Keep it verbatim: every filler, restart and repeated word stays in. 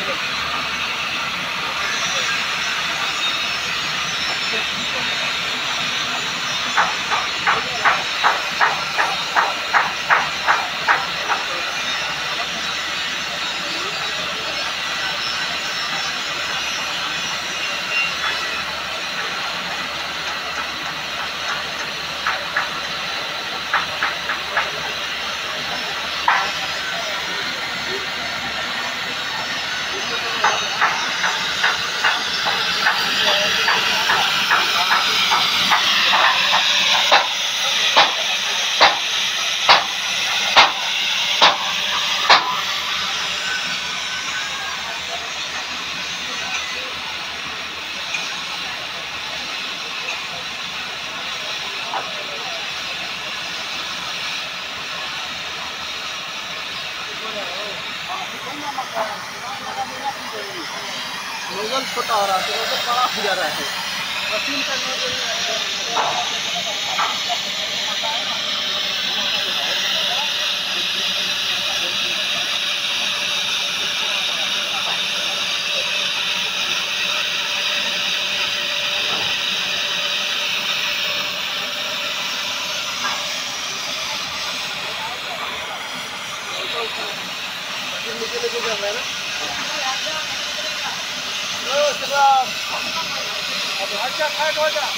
Nozzle छोटा हो रहा है, नोजल बड़ा हो जा रहा है। मशीन का नोजल नीचे लेके जा रहा है ना। अब हट जा, फाइट हो जा।